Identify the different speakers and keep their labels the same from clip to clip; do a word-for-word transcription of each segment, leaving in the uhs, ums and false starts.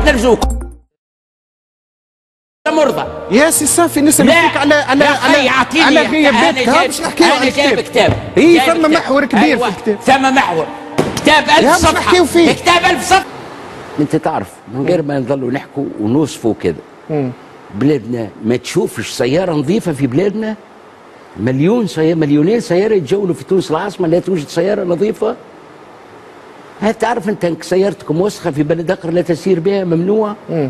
Speaker 1: نرزوك مرضى
Speaker 2: يا سي صافي نسأل فيك على على على على غياباتك باش نحكيو على
Speaker 1: الكتاب. انا جايب كتاب
Speaker 2: اي ثم محور كبير في الكتاب،
Speaker 1: ثم محور كتاب ألف صفحة
Speaker 2: نحكيو فيه،
Speaker 1: كتاب ألف صفحة. انت تعرف من غير ما نظلوا نحكوا ونوصفوا كذا، بلادنا ما تشوفش سيارة نظيفة في بلادنا. مليون سيارة، مليونين سيارة يتجولوا في تونس العاصمة لا توجد سيارة نظيفة. هل تعرف انت انك سيارتك موسخة في بلد اخر لا تسير بها، ممنوع؟ مم.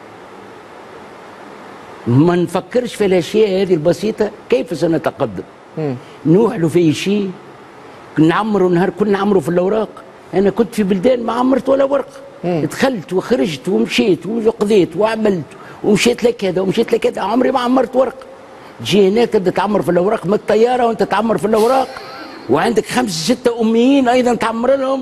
Speaker 1: ما نفكرش في الاشياء هذه البسيطة. كيف سنتقدم؟ مم. نوحلوا في شيء نعمروا نهار كل نعمروا في الاوراق. انا كنت في بلدان ما عمرت ولا ورقة. مم. دخلت وخرجت ومشيت وقضيت وعملت ومشيت لك هذا ومشيت لك هذا، عمري ما عمرت ورقة. تجي هنا تبدا تعمر في الاوراق من الطياره وانت تعمر في الاوراق، وعندك خمسه سته اميين ايضا تعمر لهم،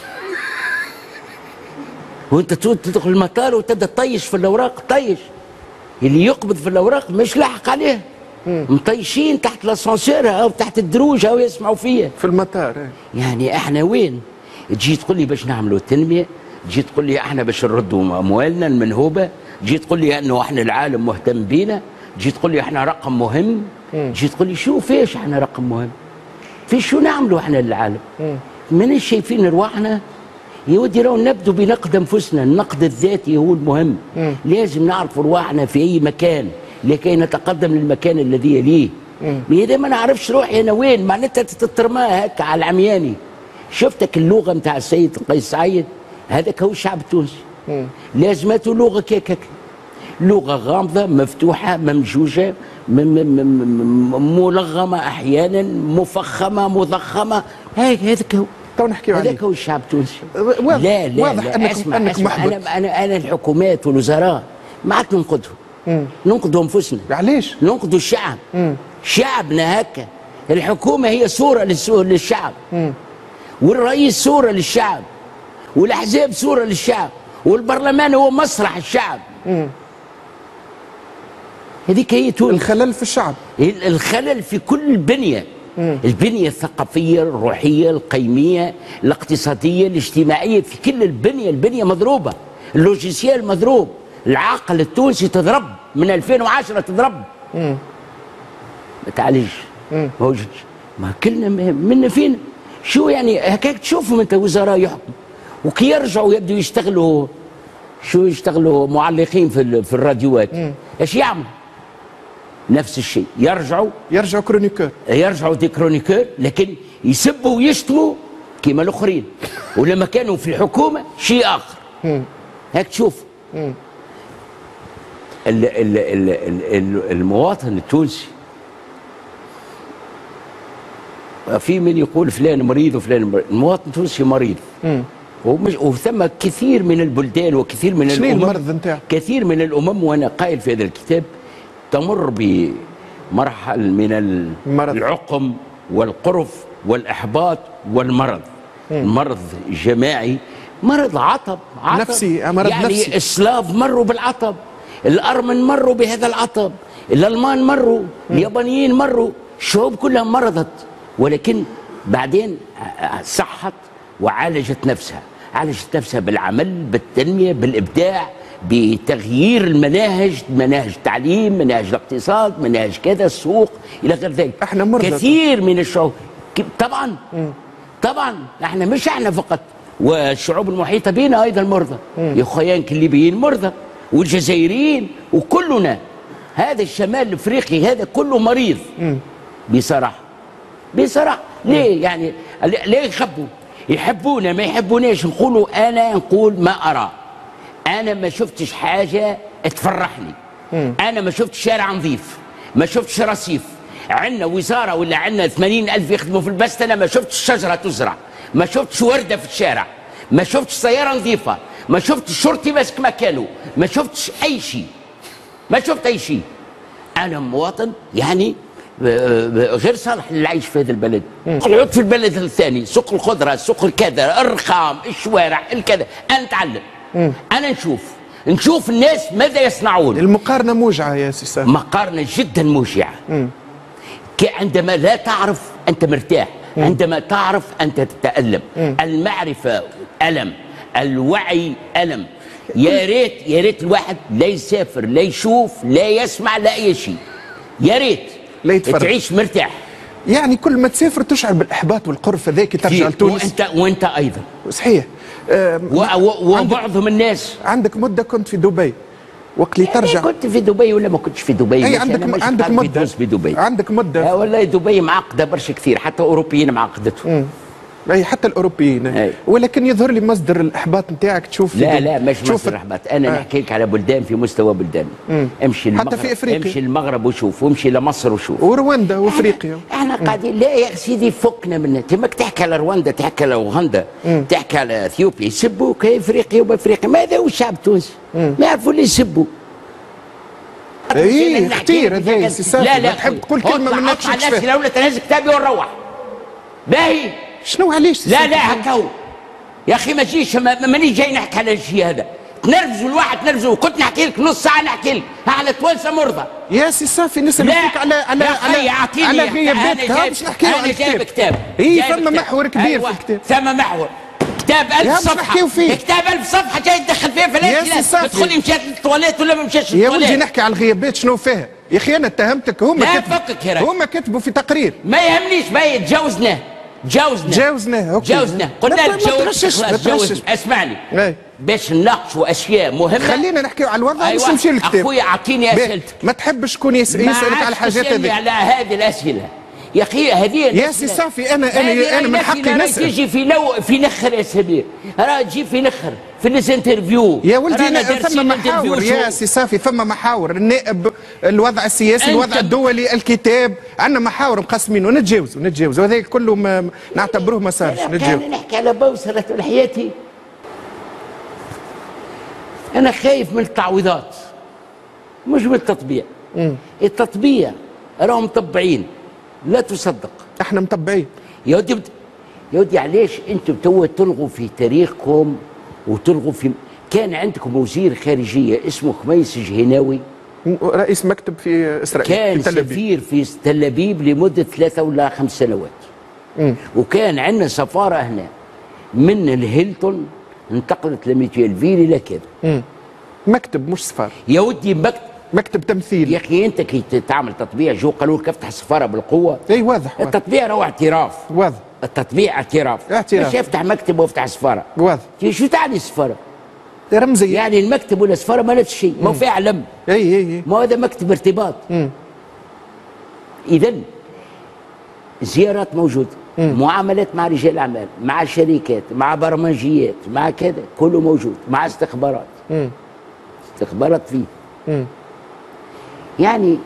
Speaker 1: وانت تدخل المطار وتبدا تطيش في الاوراق. طيش اللي يقبض في الاوراق مش لاحق عليه، مطيشين تحت الاسانسير او تحت الدروج او يسمعوا فيا
Speaker 2: في المطار.
Speaker 1: يعني احنا وين؟ تجي تقول لي باش نعملوا التنميه، تجي تقول لي احنا باش نردوا اموالنا المنهوبه، تجي تقول لي انه احنا العالم مهتم بينا، جيت تقول لي احنا رقم مهم. جيت تقول لي شو فيش احنا رقم مهم؟ في شو نعملوا احنا للعالم؟ مانيش شايفين رواحنا؟ يا ودي راهو نبدو بنقد انفسنا، النقد الذاتي هو المهم. مم. لازم نعرف رواحنا في اي مكان لكي نتقدم للمكان الذي يليه. اذا ما نعرفش روحي انا وين، معناتها تترماها هكا على العمياني. شفتك اللغه نتاع السيد قيس سعيد، هذاك هو الشعب التونسي. لازمته لغه كيكك، لغة غامضة مفتوحة ممجوجة ملغمة أحيانا مفخمة مضخمة. هيك هذاك هو
Speaker 2: تو نحكيو عليه،
Speaker 1: هذاك هو الشعب التونسي.
Speaker 2: واضح
Speaker 1: لا لا
Speaker 2: واضح
Speaker 1: لا
Speaker 2: أنك
Speaker 1: اسمع
Speaker 2: أنك
Speaker 1: اسمع
Speaker 2: محبط.
Speaker 1: أنا أنا أنا الحكومات والوزراء ما عاد ننقدهم، ننقدوا أنفسنا.
Speaker 2: علاش؟
Speaker 1: ننقدوا الشعب. مم. شعبنا هكا، الحكومة هي صورة للشعب، مم. والرئيس صورة للشعب، والأحزاب صورة للشعب، والبرلمان هو مسرح الشعب. مم. هذيك هي تونس.
Speaker 2: الخلل في الشعب،
Speaker 1: الخلل في كل البنية. مم. البنية الثقافية، الروحية، القيمية، الاقتصادية، الاجتماعية، في كل البنية، البنية مضروبة، اللوجيسيال مضروب، العقل التونسي تضرب من ألفين وعشرة تضرب. مم. ما تعالجش، ما وجدش، ما كلنا منا فينا. شو يعني هكاك تشوفهم انت وزراء يحكموا وكي يرجعوا يبدوا يشتغلوا، شو يشتغلوا معلقين في في الراديوات، ايش يعملوا؟ نفس الشيء، يرجعوا
Speaker 2: يرجعوا كرونيكور،
Speaker 1: يرجعوا دي كرونيكور، لكن يسبوا ويشتموا كيما الاخرين، ولما كانوا في الحكومه شيء اخر. هيك تشوف ال ال ال ال المواطن التونسي، في من يقول فلان مريض وفلان مريض. المواطن التونسي مريض. مم. ومش وثم كثير من البلدان وكثير من
Speaker 2: شنو
Speaker 1: الامم،
Speaker 2: المرض نتاعو؟
Speaker 1: كثير من الامم وانا قائل في هذا الكتاب تمر بمرحل من المرض. العقم والقرف والاحباط والمرض. مم. المرض جماعي، مرض عطب، عطب
Speaker 2: نفسي، مرض
Speaker 1: يعني
Speaker 2: نفسي.
Speaker 1: يعني السلاف مروا بالعطب، الارمن مروا بهذا العطب، الالمان مروا، مم. اليابانيين مروا، الشعوب كلها مرضت، ولكن بعدين صحت وعالجت نفسها، عالجت نفسها بالعمل، بالتنمية، بالإبداع، بتغيير المناهج، مناهج التعليم، مناهج الاقتصاد، مناهج كذا، السوق إلى غير ذلك.
Speaker 2: احنا مرضى
Speaker 1: كثير من الشعوب طبعا. مم. طبعا احنا مش احنا فقط، والشعوب المحيطة بنا أيضا مرضى. يا خيانك الليبيين مرضى، والجزائريين، وكلنا هذا الشمال الافريقي هذا كله مريض. مم. بصراحة بصراحة ليه يعني ليه يخبوا؟ يحبونا ما يحبوناش، نقولوا انا نقول ما ارى. انا ما شفتش حاجه تفرحني. مم. انا ما شفتش شارع نظيف، ما شفتش رصيف، عندنا وزاره ولا عندنا ثمانين ألف يخدموا في البسط، انا ما شفتش شجره تزرع، ما شفتش ورده في الشارع، ما شفتش سياره نظيفه، ما شفتش شرطي ماسك مكانه، ما شفتش اي شيء، ما شفت اي شيء. انا مواطن يعني غير صالح للعيش في هذا البلد. العود في البلد الثاني، سوق الخضره، سوق الكذا، الرخام، الشوارع، الكذا، انا نتعلم. مم. انا نشوف نشوف الناس ماذا يصنعون.
Speaker 2: المقارنه موجعه يا سي سامي،
Speaker 1: مقارنه جدا موجعه. عندما لا تعرف انت مرتاح، مم. عندما تعرف انت تتالم. مم. المعرفه الم، الوعي الم، يا ريت يا ريت الواحد لا يسافر لا يشوف لا يسمع لا اي شيء، يا ريت
Speaker 2: لا يتفرج،
Speaker 1: تعيش مرتاح.
Speaker 2: يعني كل ما تسافر تشعر بالاحباط والقرف هذاك ترجع لتونس.
Speaker 1: وانت وانت ايضا
Speaker 2: صحيح.
Speaker 1: آه وبعضهم الناس.
Speaker 2: عندك مده كنت في دبي وقت اللي ترجع.
Speaker 1: كنت في دبي ولا ما كنتش في دبي؟
Speaker 2: اي عندك عندك مده
Speaker 1: في دبي.
Speaker 2: عندك مده.
Speaker 1: آه والله دبي معقده برشا كثير، حتى اوروبيين معقدتهم.
Speaker 2: اي حتى الاوروبيين. أي. ولكن يظهر لي مصدر الاحباط نتاعك تشوف.
Speaker 1: لا لا مش مصدر الاحباط، انا آه. نحكي لك على بلدان في مستوى بلدان. مم. امشي المغرب، حتى في افريقيا، امشي المغرب وشوف، وامشي لمصر وشوف،
Speaker 2: ورواندا وافريقيا.
Speaker 1: احنا قاعدين لا يا سيدي فكنا منها. تماك تحكي على رواندا، تحكي على اوغندا، تحكي على اثيوبيا، يسبوك افريقيا وبافريقيا. ماذا هو الشعب التونسي؟ ما يعرفوا اللي يسبوا.
Speaker 2: اي كثير هذا سي صافي.
Speaker 1: لا لا
Speaker 2: تحب تقول كلمه ما نفسكش
Speaker 1: فيها. الناس لو تنهز كتابي ونروح. باهي
Speaker 2: شنو علاش؟
Speaker 1: لا لا هكا هو يا اخي ما تجيش، مانيش جاي نحكي على الشيء هذا. تنرفزوا الواحد تنرفزوا. كنت نحكي لك نص ساعه نحكي لك على توانسه مرضى.
Speaker 2: يا سي صافي نسال فيك على على على على غياباتك. باش نحكي
Speaker 1: انا جايب كتاب.
Speaker 2: اي ثم محور كبير في الكتاب.
Speaker 1: ثم محور كتاب ألف صفحه. كتاب ألف صفحه جاي تدخل فيها في الاسئله. تقول لي مشات للتواليت ولا ما مشاش للتواليت.
Speaker 2: يا ولدي نحكي على الغيابات شنو فيها يا اخي. انا اتهمتك هما
Speaker 1: كتبوا
Speaker 2: هما كتبوا في تقرير.
Speaker 1: ما يهمنيش. ما تجاوزناه جاوزنا
Speaker 2: جاوزنا اوكي
Speaker 1: جاوزنا قلنا لك جاوزنا. اسمعني باش نناقشوا اشياء مهمه.
Speaker 2: خلينا نحكيو على الوضع.
Speaker 1: أيوة.
Speaker 2: نمشي للكتاب.
Speaker 1: اخويا اعطيني اسئلتك.
Speaker 2: ما تحبش شكون يسالك على الحاجات هذه؟
Speaker 1: على هذه الاسئله يا اخي. هذه
Speaker 2: يا سي صافي انا انا انا من حقي نسال.
Speaker 1: تجي في لو في نخر يا سمير، راه تجي في نخر في الانترفيو
Speaker 2: يا ولدي. ثم محاور يا سي صافي، ثم محاور. النائب، الوضع السياسي، الوضع الدولي، الكتاب، عندنا محاور مقسمين ونتجاوزوا نتجاوزوا. هذا كله ما نعتبروه ما صارش.
Speaker 1: نتجاوز. انا نحكي على بوصله حياتي. انا خايف من التعويضات مش من التطبيع. مم. التطبيع راهم مطبعين لا تصدق.
Speaker 2: احنا مطبعين
Speaker 1: يا ودي. يا ودي علاش انتم تو تلغوا في تاريخكم وتلغوا في. كان عندكم وزير خارجيه اسمه خميس جهيناوي،
Speaker 2: رئيس مكتب في اسرائيل،
Speaker 1: كان في سفير في تل ابيب لمده ثلاثه ولا خمس سنوات. مم. وكان عندنا سفاره هنا من الهيلتون انتقلت لميتيالفيل الى كذا.
Speaker 2: مكتب مش سفاره يا
Speaker 1: ودي. مكتب
Speaker 2: مكتب تمثيل
Speaker 1: يا اخي. انت كي تعمل تطبيع جو قالوا لك افتح السفاره بالقوه.
Speaker 2: اي واضح.
Speaker 1: التطبيع هو اعتراف.
Speaker 2: واضح.
Speaker 1: التطبيع اعتراف.
Speaker 2: اعتراف.
Speaker 1: مش يفتح مكتب وافتح سفاره.
Speaker 2: واضح.
Speaker 1: شو تعني السفاره؟
Speaker 2: رمزي.
Speaker 1: يعني المكتب ولا السفاره ما نفس الشيء. ما هو فيها علم.
Speaker 2: اي اي اي.
Speaker 1: ما هذا مكتب ارتباط. اذا زيارات موجوده، مم. معاملات مع رجال الاعمال، مع شركات، مع برمجيات، مع كذا كله موجود، مع استخبارات. مم. استخبارات فيه. مم. يعني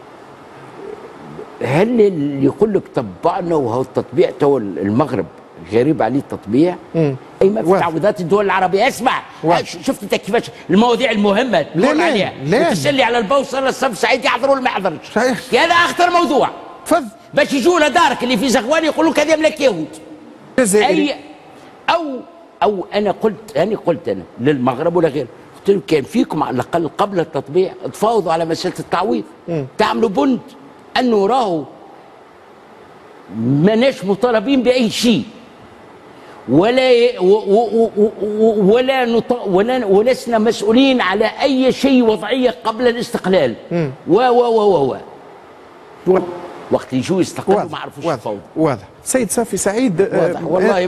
Speaker 1: هل اللي يقول لك طبعنا وهو التطبيع تو المغرب غريب عليه التطبيع؟ مم. اي ما في تعويضات الدول العربيه. اسمع واحد. شفت انت كيفاش المواضيع المهمه تمر عليها وتسلي على البوصله الصف سعيد يحضر ولا ما يحضرش. هذا اخطر موضوع.
Speaker 2: تفضل.
Speaker 1: باش يجوا لدارك اللي في زغوان يقولوا لك هذا ملاك يهود. اي او او انا قلت انا قلت انا للمغرب ولا غيره، قلت لهم كان فيكم على الاقل قبل التطبيع تفاوضوا على مساله التعويض. م. تعملوا بند انه راهو ماناش مطالبين باي شيء ولا ولا ولا ولسنا مسؤولين على اي شيء وضعيه قبل الاستقلال. و و و و وقت يجوا يستقلوا ما عرفوش يفاوضوا.
Speaker 2: واضح. سيد صافي سعيد.
Speaker 1: واضح والله.